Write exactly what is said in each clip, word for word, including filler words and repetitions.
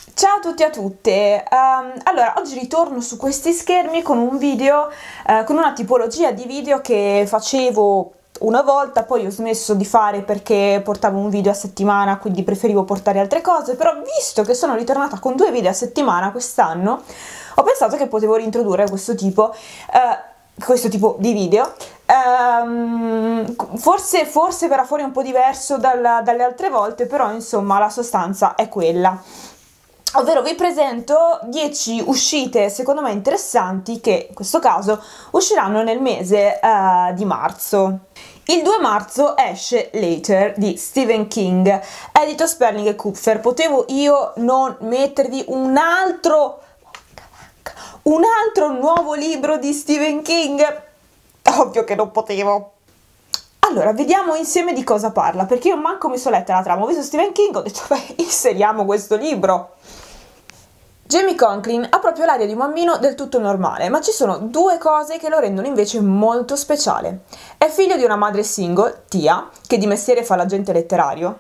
Ciao a tutti e a tutte, um, allora oggi ritorno su questi schermi con un video, uh, con una tipologia di video che facevo una volta, poi ho smesso di fare perché portavo un video a settimana, quindi preferivo portare altre cose, però visto che sono ritornata con due video a settimana quest'anno, ho pensato che potevo reintrodurre questo tipo, uh, questo tipo di video. Um, forse, forse verrà fuori un po' diverso dal, dalle altre volte, però insomma la sostanza è quella. Ovvero vi presento dieci uscite secondo me interessanti che in questo caso usciranno nel mese uh, di marzo. Il due marzo esce Later di Stephen King, edito Sperling e Kupfer. Potevo io non mettervi un altro, un altro nuovo libro di Stephen King? Ovvio che non potevo. Allora, vediamo insieme di cosa parla, perché io manco mi sono letta la trama, ho visto Stephen King, ho detto beh, inseriamo questo libro. Jamie Conklin ha proprio l'aria di un bambino del tutto normale, ma ci sono due cose che lo rendono invece molto speciale. È figlio di una madre single, Tia, che di mestiere fa l'agente letterario,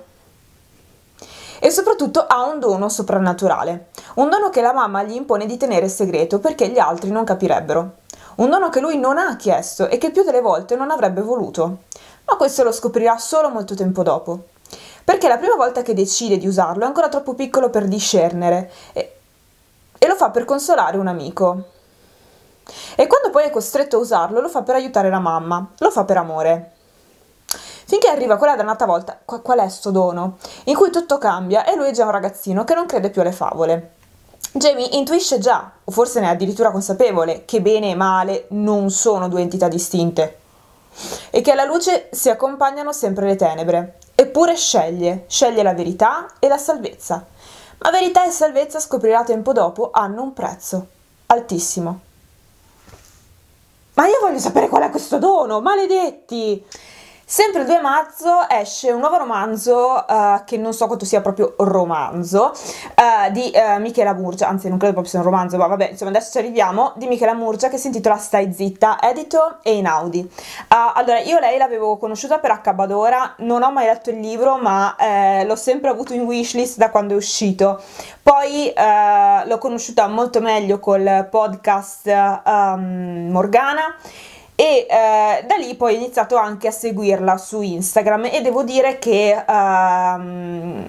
e soprattutto ha un dono soprannaturale, un dono che la mamma gli impone di tenere segreto perché gli altri non capirebbero, un dono che lui non ha chiesto e che il più delle volte non avrebbe voluto, ma questo lo scoprirà solo molto tempo dopo, perché la prima volta che decide di usarlo è ancora troppo piccolo per discernere e e lo fa per consolare un amico. E quando poi è costretto a usarlo, lo fa per aiutare la mamma, lo fa per amore. Finché arriva quella dannata volta, qual è sto dono, in cui tutto cambia e lui è già un ragazzino che non crede più alle favole. Jamie intuisce già, o forse ne è addirittura consapevole, che bene e male non sono due entità distinte e che alla luce si accompagnano sempre le tenebre. Eppure sceglie, sceglie la verità e la salvezza. Ma verità e salvezza, scoprirà tempo dopo, hanno un prezzo altissimo. Ma io voglio sapere qual è questo dono, maledetti! Sempre il due marzo esce un nuovo romanzo, uh, che non so quanto sia proprio romanzo, uh, di uh, Michela Murgia, anzi non credo proprio sia un romanzo, ma vabbè, insomma adesso ci arriviamo, di Michela Murgia, che si intitola Stai zitta, edito e Einaudi. Uh, allora, io lei l'avevo conosciuta per Accabadora, non ho mai letto il libro, ma eh, l'ho sempre avuto in wishlist da quando è uscito. Poi uh, l'ho conosciuta molto meglio col podcast um, Morgana, e eh, da lì poi ho iniziato anche a seguirla su Instagram e devo dire che um,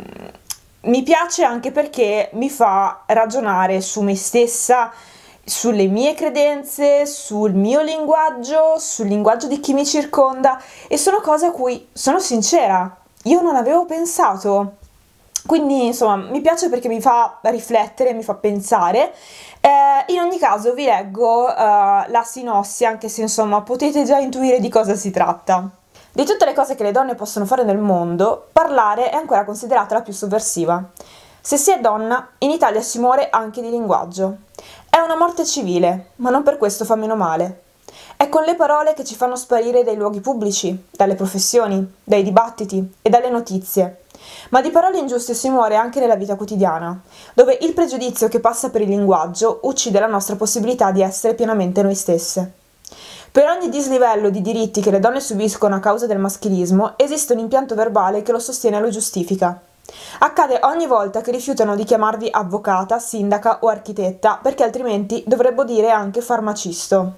mi piace anche perché mi fa ragionare su me stessa, sulle mie credenze, sul mio linguaggio, sul linguaggio di chi mi circonda, e sono cose a cui sono sincera, io non avevo pensato. Quindi insomma mi piace perché mi fa riflettere, mi fa pensare. Eh, in ogni caso vi leggo uh, la sinossi, anche se insomma potete già intuire di cosa si tratta. Di tutte le cose che le donne possono fare nel mondo, parlare è ancora considerata la più sovversiva. Se si è donna, in Italia si muore anche di linguaggio. È una morte civile, ma non per questo fa meno male. È con le parole che ci fanno sparire dai luoghi pubblici, dalle professioni, dai dibattiti e dalle notizie. Ma di parole ingiuste si muore anche nella vita quotidiana, dove il pregiudizio che passa per il linguaggio uccide la nostra possibilità di essere pienamente noi stesse. Per ogni dislivello di diritti che le donne subiscono a causa del maschilismo, esiste un impianto verbale che lo sostiene e lo giustifica. Accade ogni volta che rifiutano di chiamarvi avvocata, sindaca o architetta, perché altrimenti dovrebbe dire anche farmacisto.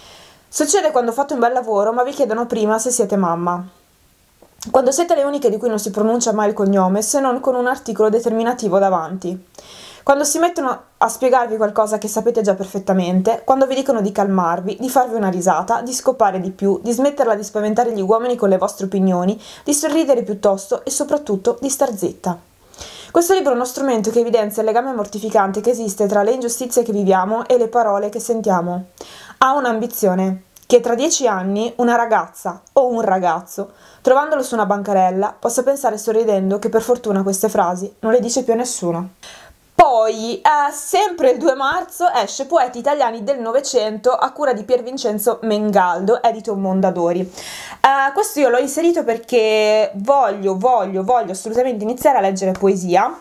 Succede quando fate un bel lavoro, ma vi chiedono prima se siete mamma. Quando siete le uniche di cui non si pronuncia mai il cognome, se non con un articolo determinativo davanti. Quando si mettono a spiegarvi qualcosa che sapete già perfettamente, quando vi dicono di calmarvi, di farvi una risata, di scopare di più, di smetterla di spaventare gli uomini con le vostre opinioni, di sorridere piuttosto e soprattutto di star zitta. Questo libro è uno strumento che evidenzia il legame mortificante che esiste tra le ingiustizie che viviamo e le parole che sentiamo. Ha un'ambizione: che tra dieci anni una ragazza o un ragazzo, trovandolo su una bancarella, possa pensare sorridendo che per fortuna queste frasi non le dice più a nessuno. Poi, eh, sempre il due marzo, esce Poeti italiani del Novecento a cura di Pier Vincenzo Mengaldo, edito Mondadori. Eh, questo io l'ho inserito perché voglio, voglio, voglio assolutamente iniziare a leggere poesia.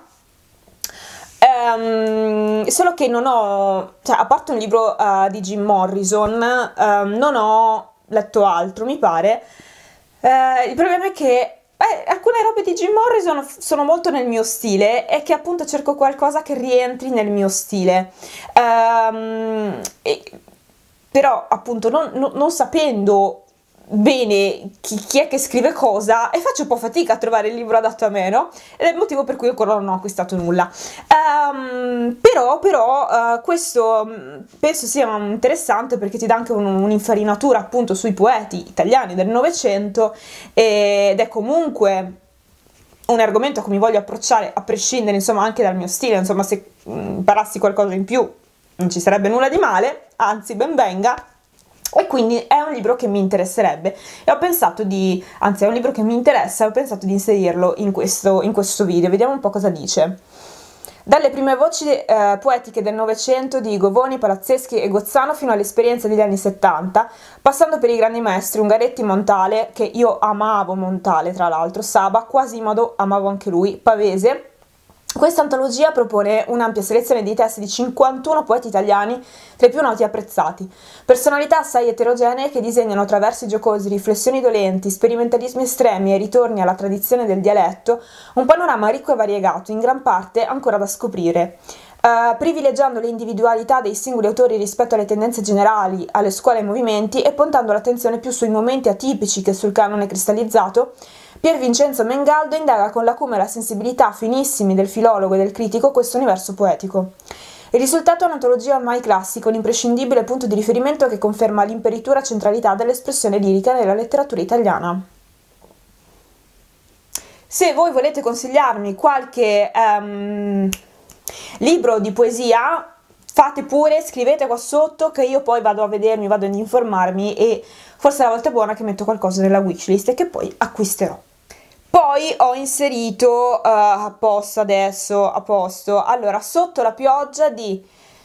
Um, solo che non ho, cioè a parte un libro uh, di Jim Morrison, uh, non ho letto altro, mi pare. Uh, il problema è che eh, alcune robe di Jim Morrison sono, sono molto nel mio stile e che appunto cerco qualcosa che rientri nel mio stile. Um, e, però appunto non, non, non sapendo bene chi, chi è che scrive cosa, e faccio un po' fatica a trovare il libro adatto a me, no? Ed è il motivo per cui ancora non ho acquistato nulla. Um, però però uh, questo um, penso sia interessante perché ti dà anche un, un'infarinatura appunto sui poeti italiani del Novecento, ed è comunque un argomento a cui mi voglio approcciare a prescindere insomma anche dal mio stile. Insomma, se imparassi qualcosa in più non ci sarebbe nulla di male, anzi ben venga. E quindi è un libro che mi interesserebbe e ho pensato di, anzi è un libro che mi interessa e ho pensato di inserirlo in questo, in questo video. Vediamo un po' cosa dice. Dalle prime voci eh, poetiche del Novecento di Govoni, Palazzeschi e Gozzano fino all'esperienza degli anni settanta, passando per i grandi maestri Ungaretti, Montale, che io amavo Montale tra l'altro, Saba, Quasimodo, amavo anche lui, Pavese. Questa antologia propone un'ampia selezione di testi di cinquantuno poeti italiani tra i più noti e apprezzati, personalità assai eterogenee che disegnano attraverso giocosi, riflessioni dolenti, sperimentalismi estremi e ritorni alla tradizione del dialetto un panorama ricco e variegato, in gran parte ancora da scoprire. Uh, privilegiando le individualità dei singoli autori rispetto alle tendenze generali, alle scuole e ai movimenti e puntando l'attenzione più sui momenti atipici che sul canone cristallizzato, Pier Vincenzo Mengaldo indaga con l'acume e la sensibilità finissimi del filologo e del critico questo universo poetico. Il risultato è un'antologia ormai classica, un imprescindibile punto di riferimento che conferma l'imperitura centralità dell'espressione lirica nella letteratura italiana. Se voi volete consigliarmi qualche um, libro di poesia, fate pure, scrivete qua sotto che io poi vado a vedermi, vado ad informarmi e forse è la volta buona che metto qualcosa nella wishlist e che poi acquisterò. Poi ho inserito uh, a posto adesso, a posto, allora sotto la pioggia di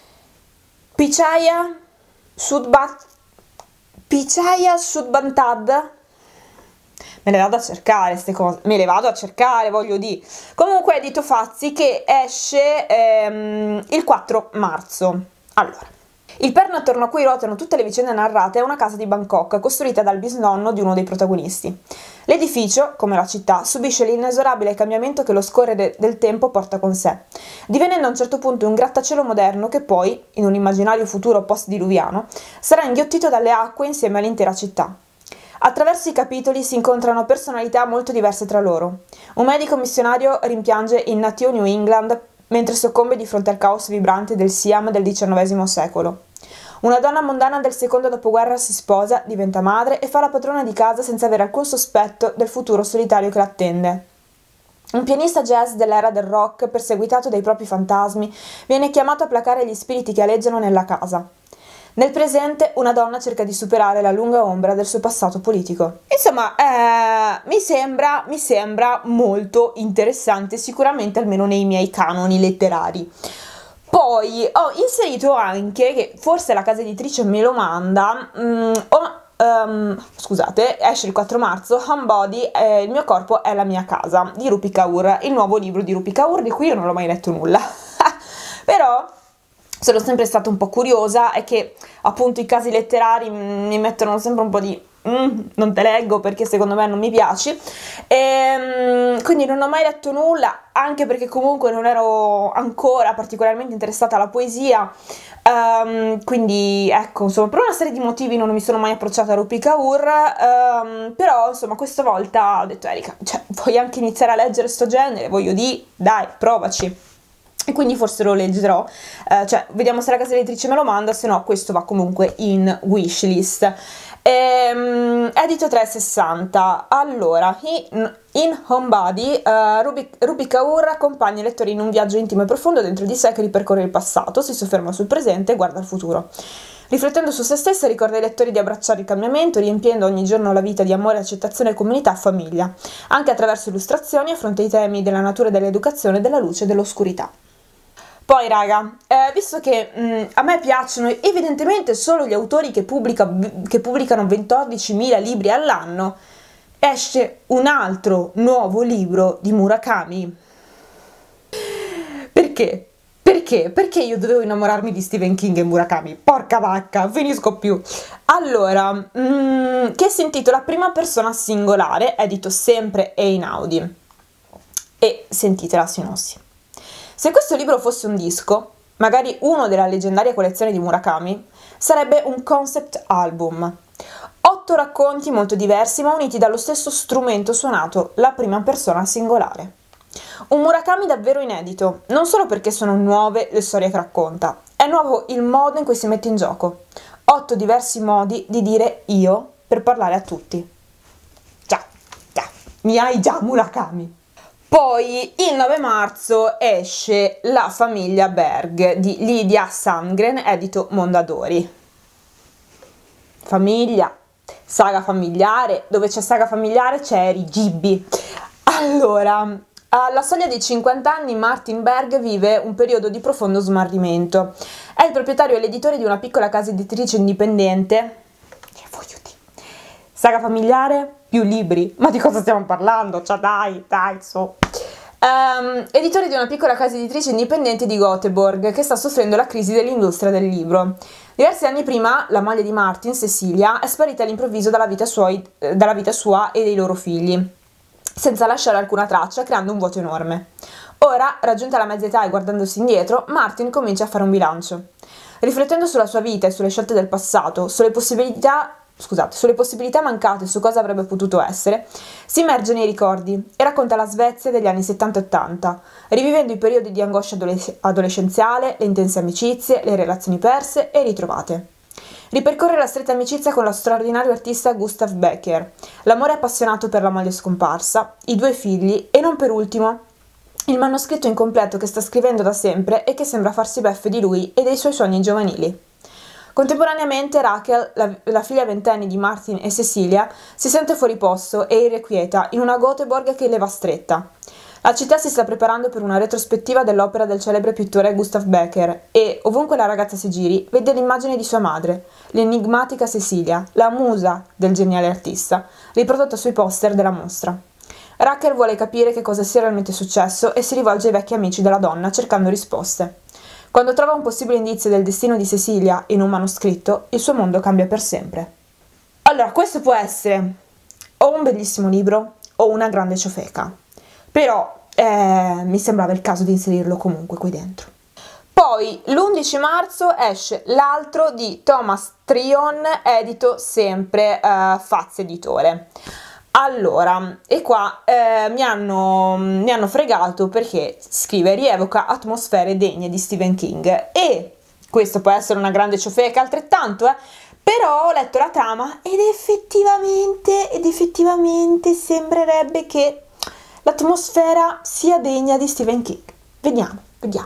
Pichaya Sudbat Pichaya Sudbantad. Me le vado a cercare queste cose, me le vado a cercare, voglio dire. Comunque è di Tofazzi, che esce ehm, il quattro marzo. Allora, il perno attorno a cui ruotano tutte le vicende narrate è una casa di Bangkok, costruita dal bisnonno di uno dei protagonisti. L'edificio, come la città, subisce l'inesorabile cambiamento che lo scorrere del tempo porta con sé, divenendo a un certo punto un grattacielo moderno che poi, in un immaginario futuro post-diluviano, sarà inghiottito dalle acque insieme all'intera città. Attraverso i capitoli si incontrano personalità molto diverse tra loro. Un medico missionario rimpiange il natio New England mentre soccombe di fronte al caos vibrante del Siam del diciannovesimo secolo. Una donna mondana del secondo dopoguerra si sposa, diventa madre e fa la padrona di casa senza avere alcun sospetto del futuro solitario che l'attende. Un pianista jazz dell'era del rock, perseguitato dai propri fantasmi, viene chiamato a placare gli spiriti che aleggiano nella casa. Nel presente una donna cerca di superare la lunga ombra del suo passato politico. Insomma, eh, mi sembra, mi sembra molto interessante, sicuramente almeno nei miei canoni letterari. Poi ho inserito anche, che forse la casa editrice me lo manda, um, ho, um, scusate, esce il quattro marzo, Homebody, eh, il mio corpo è la mia casa, di Rupi Kaur, il nuovo libro di Rupi Kaur, di cui io non l'ho mai letto nulla. Però sono sempre stata un po' curiosa, è che appunto i casi letterari mi mettono sempre un po' di mm, non te leggo perché secondo me non mi piaci, e quindi non ho mai letto nulla, anche perché comunque non ero ancora particolarmente interessata alla poesia, um, quindi ecco, insomma, per una serie di motivi non mi sono mai approcciata a Rupi Kaur, um, però insomma questa volta ho detto Erika, cioè, vuoi anche iniziare a leggere sto genere? Voglio dire, dai, provaci. E quindi forse lo leggerò, uh, cioè vediamo se la casa editrice me lo manda, se no questo va comunque in wishlist. Ehm, edito tre sessanta. Allora, in, in Homebody, uh, Rupi, Rupi Kaur accompagna i lettori in un viaggio intimo e profondo dentro di sé che ripercorre il passato, si sofferma sul presente e guarda al futuro. Riflettendo su se stessa, ricorda ai lettori di abbracciare il cambiamento, riempiendo ogni giorno la vita di amore, accettazione, comunità e famiglia. Anche attraverso illustrazioni affronta i temi della natura e dell'educazione, della luce e dell'oscurità. Poi raga, eh, visto che mh, a me piacciono evidentemente solo gli autori che, pubblica, che pubblicano quattordicimila libri all'anno, esce un altro nuovo libro di Murakami. Perché? Perché Perché? Perché io dovevo innamorarmi di Stephen King e Murakami? Porca vacca, finisco più. Allora, mm, che si intitola Prima persona singolare, edito sempre Einaudi. E sentite la sinossi. Se questo libro fosse un disco, magari uno della leggendaria collezione di Murakami, sarebbe un concept album. Otto racconti molto diversi ma uniti dallo stesso strumento suonato, la prima persona singolare. Un Murakami davvero inedito, non solo perché sono nuove le storie che racconta, è nuovo il modo in cui si mette in gioco. Otto diversi modi di dire io per parlare a tutti. Già, già, mi hai già Murakami. Poi il nove marzo esce La famiglia Berg di Lydia Sandgren, edito Mondadori. Famiglia, saga familiare, dove c'è saga familiare c'è Eri Gibbi. Allora, alla soglia dei cinquanta anni Martin Berg vive un periodo di profondo smarrimento. È il proprietario e l'editore di una piccola casa editrice indipendente. Che voglio dire? Saga familiare, più libri. Ma di cosa stiamo parlando? Cioè dai, dai, so. Um, editore di una piccola casa editrice indipendente di Göteborg che sta soffrendo la crisi dell'industria del libro. Diversi anni prima la moglie di Martin, Cecilia, è sparita all'improvviso dalla vita, suoi, dalla vita sua e dei loro figli, senza lasciare alcuna traccia, creando un vuoto enorme. Ora, raggiunta la mezza età e guardandosi indietro, Martin comincia a fare un bilancio. Riflettendo sulla sua vita e sulle scelte del passato, sulle possibilità Scusate, sulle possibilità mancate, su cosa avrebbe potuto essere, si immerge nei ricordi e racconta la Svezia degli anni settanta e ottanta, rivivendo i periodi di angoscia adolesc- adolescenziale, le intense amicizie, le relazioni perse e ritrovate. Ripercorre la stretta amicizia con lo straordinario artista Gustav Becker, l'amore appassionato per la moglie scomparsa, i due figli e non per ultimo il manoscritto incompleto che sta scrivendo da sempre e che sembra farsi beffe di lui e dei suoi sogni giovanili. Contemporaneamente Rachel, la, la figlia ventenni di Martin e Cecilia, si sente fuori posto e irrequieta in una Göteborg che le va stretta. La città si sta preparando per una retrospettiva dell'opera del celebre pittore Gustav Becker e, ovunque la ragazza si giri, vede l'immagine di sua madre, l'enigmatica Cecilia, la musa del geniale artista, riprodotta sui poster della mostra. Rachel vuole capire che cosa sia realmente successo e si rivolge ai vecchi amici della donna cercando risposte. Quando trova un possibile indizio del destino di Cecilia in un manoscritto, il suo mondo cambia per sempre. Allora, questo può essere o un bellissimo libro o una grande ciofeca, però eh, mi sembrava il caso di inserirlo comunque qui dentro. Poi l'undici marzo esce l'altro di Thomas Tryon, edito sempre eh, Faz Editore. Allora, e qua eh, mi, hanno, mi hanno fregato perché scrive rievoca atmosfere degne di Stephen King e questo può essere una grande ciofeca altrettanto, eh, però ho letto la trama ed effettivamente, ed effettivamente sembrerebbe che l'atmosfera sia degna di Stephen King. Vediamo, vediamo.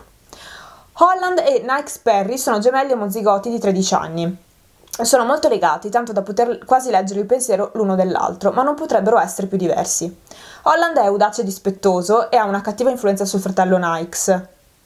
Holland e Nike Perry sono gemelli omozigoti di tredici anni. Sono molto legati, tanto da poter quasi leggere il pensiero l'uno dell'altro, ma non potrebbero essere più diversi. Holland è audace e dispettoso e ha una cattiva influenza sul fratello Niles.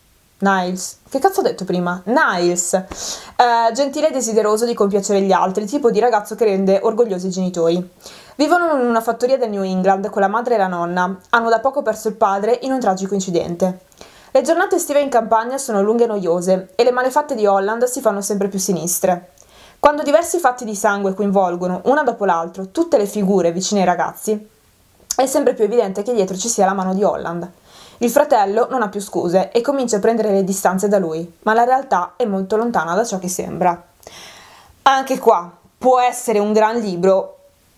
Niles? Che cazzo ho detto prima? Niles! Eh, gentile e desideroso di compiacere gli altri, tipo di ragazzo che rende orgogliosi i genitori. Vivono in una fattoria del New England con la madre e la nonna. Hanno da poco perso il padre in un tragico incidente. Le giornate estive in campagna sono lunghe e noiose e le malefatte di Holland si fanno sempre più sinistre. Quando diversi fatti di sangue coinvolgono, una dopo l'altro, tutte le figure vicine ai ragazzi, è sempre più evidente che dietro ci sia la mano di Holland. Il fratello non ha più scuse e comincia a prendere le distanze da lui, ma la realtà è molto lontana da ciò che sembra. Anche qua può essere un gran libro,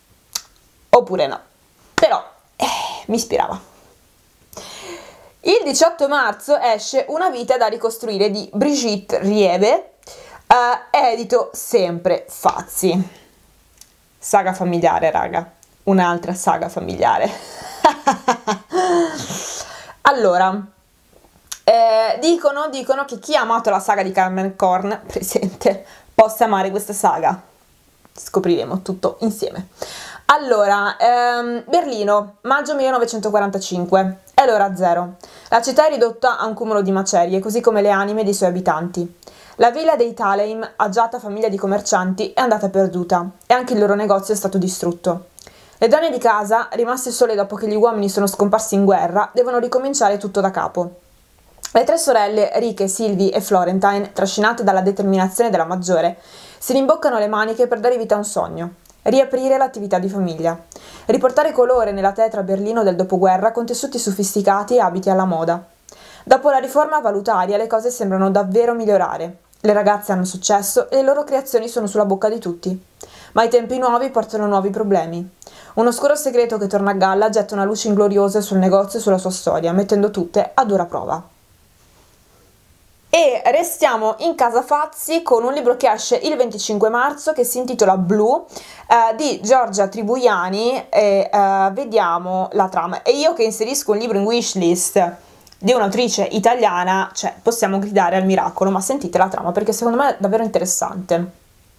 oppure no, però eh, mi ispirava. Il diciotto marzo esce Una vita da ricostruire di Brigitte Riebe, Uh, edito sempre Fazzi. Saga familiare, raga. Un'altra saga familiare. Allora, eh, dicono, dicono che chi ha amato la saga di Carmen Korn presente possa amare questa saga. Scopriremo tutto insieme. Allora, ehm, Berlino, maggio millenovecentoquarantacinque. È l'ora zero. La città è ridotta a un cumulo di macerie, così come le anime dei suoi abitanti. La villa dei Thalheim, agiata famiglia di commercianti, è andata perduta e anche il loro negozio è stato distrutto. Le donne di casa, rimaste sole dopo che gli uomini sono scomparsi in guerra, devono ricominciare tutto da capo. Le tre sorelle, Rike, Sylvie e Florentine, trascinate dalla determinazione della maggiore, si rimboccano le maniche per dare vita a un sogno: riaprire l'attività di famiglia, riportare colore nella tetra Berlino del dopoguerra con tessuti sofisticati e abiti alla moda. Dopo la riforma valutaria le cose sembrano davvero migliorare. Le ragazze hanno successo e le loro creazioni sono sulla bocca di tutti. Ma i tempi nuovi portano nuovi problemi. Un oscuro segreto che torna a galla getta una luce ingloriosa sul negozio e sulla sua storia, mettendo tutte a dura prova. E restiamo in casa Fazzi con un libro che esce il venticinque marzo che si intitola Blu, eh, di Giorgia Tribuiani, e eh, vediamo la trama. E io che inserisco un libro in wishlist di un'autrice italiana, cioè possiamo gridare al miracolo, ma sentite la trama perché secondo me è davvero interessante.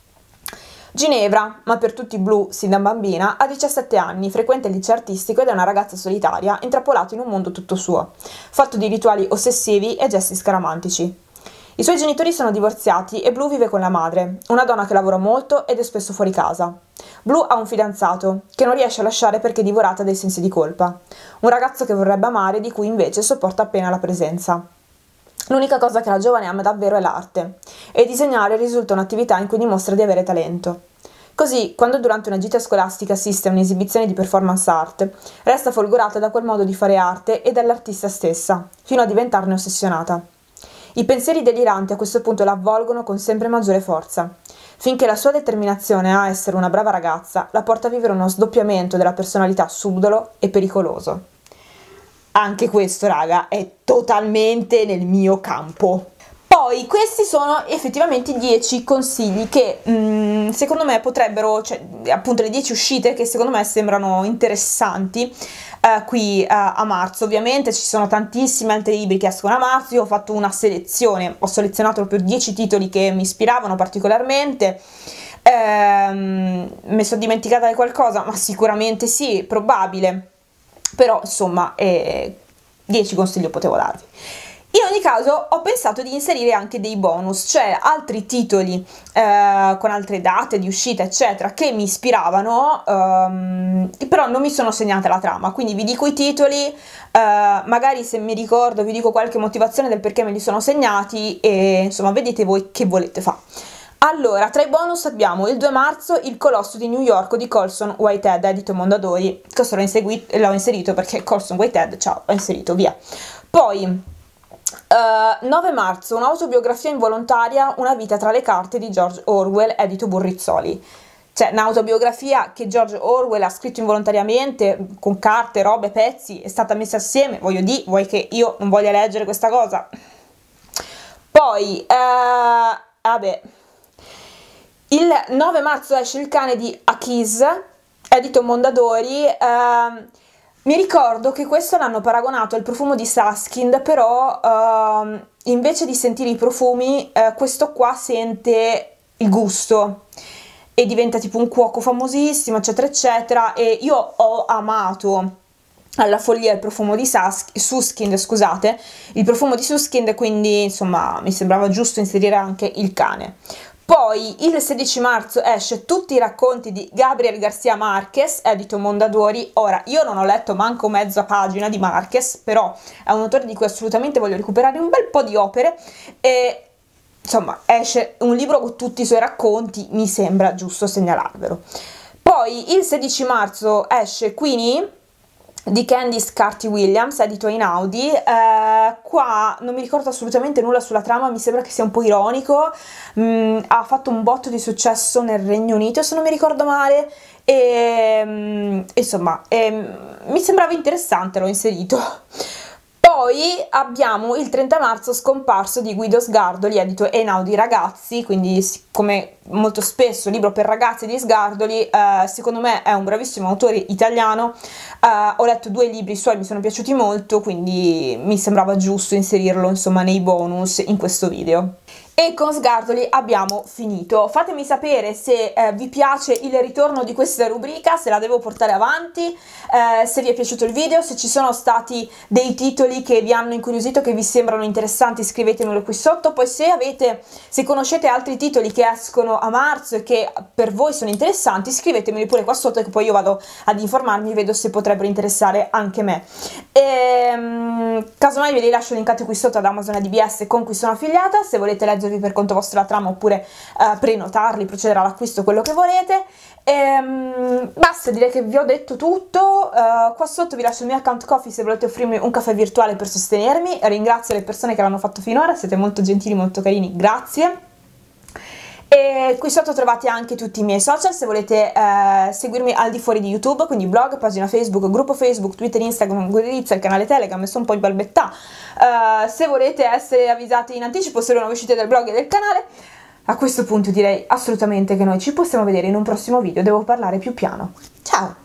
Ginevra, ma per tutti blu sin da bambina, ha diciassette anni, frequenta il liceo artistico ed è una ragazza solitaria, intrappolata in un mondo tutto suo, fatto di rituali ossessivi e gesti scaramantici. I suoi genitori sono divorziati e Blu vive con la madre, una donna che lavora molto ed è spesso fuori casa. Blu ha un fidanzato, che non riesce a lasciare perché è divorata dai sensi di colpa. Un ragazzo che vorrebbe amare, di cui invece sopporta appena la presenza. L'unica cosa che la giovane ama davvero è l'arte, e disegnare risulta un'attività in cui dimostra di avere talento. Così, quando durante una gita scolastica assiste a un'esibizione di performance art, resta folgorata da quel modo di fare arte e dall'artista stessa, fino a diventarne ossessionata. I pensieri deliranti a questo punto la avvolgono con sempre maggiore forza, finché la sua determinazione a essere una brava ragazza la porta a vivere uno sdoppiamento della personalità subdolo e pericoloso. Anche questo, raga, è totalmente nel mio campo. Poi questi sono effettivamente dieci consigli che mh, secondo me potrebbero, cioè appunto le dieci uscite che secondo me sembrano interessanti eh, qui eh, a marzo. Ovviamente ci sono tantissimi altri libri che escono a marzo, io ho fatto una selezione, ho selezionato proprio dieci titoli che mi ispiravano particolarmente. Ehm, mi sono dimenticata di qualcosa? Ma sicuramente sì, probabile, però insomma eh, dieci consigli potevo darvi. In ogni caso ho pensato di inserire anche dei bonus, cioè altri titoli eh, con altre date di uscita eccetera che mi ispiravano, ehm, però non mi sono segnata la trama, quindi vi dico i titoli, eh, magari se mi ricordo vi dico qualche motivazione del perché me li sono segnati e insomma vedete voi che volete fare. Allora, tra i bonus abbiamo il due marzo Il Colosso di New York di Colson Whitehead, edito Mondadori. Questo l'ho inserito perché Colson Whitehead, ciao, l'ho inserito, via. Poi Uh, nove marzo, un'autobiografia involontaria, Una vita tra le carte di George Orwell, edito Burrizzoli. Cioè, un'autobiografia che George Orwell ha scritto involontariamente, con carte, robe, pezzi, è stata messa assieme, voglio dire, vuoi che io non voglia leggere questa cosa? Poi, uh, vabbè, il nove marzo esce Il cane di Achiz, edito Mondadori. uh, Mi ricordo che questo l'hanno paragonato al profumo di Suskind, però uh, invece di sentire i profumi, uh, questo qua sente il gusto e diventa tipo un cuoco famosissimo, eccetera, eccetera. E io ho amato alla follia il profumo di Suskind, scusate, il profumo di Suskind, quindi insomma mi sembrava giusto inserire anche il cane. Poi il sedici marzo esce Tutti i racconti di Gabriel García Márquez, edito Mondadori. Ora, io non ho letto manco mezza pagina di Márquez, però è un autore di cui assolutamente voglio recuperare un bel po' di opere e insomma esce un libro con tutti i suoi racconti, mi sembra giusto segnalarvelo. Poi il sedici marzo esce Queenie di Candice Carty-Williams, edito Einaudi. Eh, qua non mi ricordo assolutamente nulla sulla trama, mi sembra che sia un po' ironico. Mm, ha fatto un botto di successo nel Regno Unito, se non mi ricordo male, e mm, insomma eh, mi sembrava interessante, l'ho inserito. Poi abbiamo il trenta marzo Scomparso di Guido Sgardoli, edito Einaudi Ragazzi, quindi come molto spesso libro per ragazzi di Sgardoli, eh, secondo me è un bravissimo autore italiano, eh, ho letto due libri suoi, mi sono piaciuti molto, quindi mi sembrava giusto inserirlo insomma nei bonus in questo video. E con Sgartoli abbiamo finito. Fatemi sapere se eh, vi piace il ritorno di questa rubrica, se la devo portare avanti, eh, se vi è piaciuto il video, se ci sono stati dei titoli che vi hanno incuriosito, che vi sembrano interessanti, scrivetemelo qui sotto. Poi se avete, se conoscete altri titoli che escono a marzo e che per voi sono interessanti, scrivetemeli pure qua sotto, che poi io vado ad informarmi e vedo se potrebbero interessare anche me. E, casomai ve li lascio linkati qui sotto ad Amazon A D B S con cui sono affiliata, se volete leggervi per conto vostro la trama oppure uh, prenotarli, procedere all'acquisto, quello che volete. E, um, basta, direi che vi ho detto tutto. Uh, qua sotto vi lascio il mio account Ko-fi se volete offrirmi un caffè virtuale per sostenermi. Ringrazio le persone che l'hanno fatto finora, siete molto gentili, molto carini, grazie. E qui sotto trovate anche tutti i miei social se volete eh, seguirmi al di fuori di YouTube, quindi blog, pagina Facebook, gruppo Facebook, Twitter, Instagram, Goodreads, il canale Telegram, e sono un po' in balbettà. Uh, se volete essere avvisati in anticipo sulle nuove uscite del blog e del canale. A questo punto direi assolutamente che noi ci possiamo vedere in un prossimo video, devo parlare più piano. Ciao!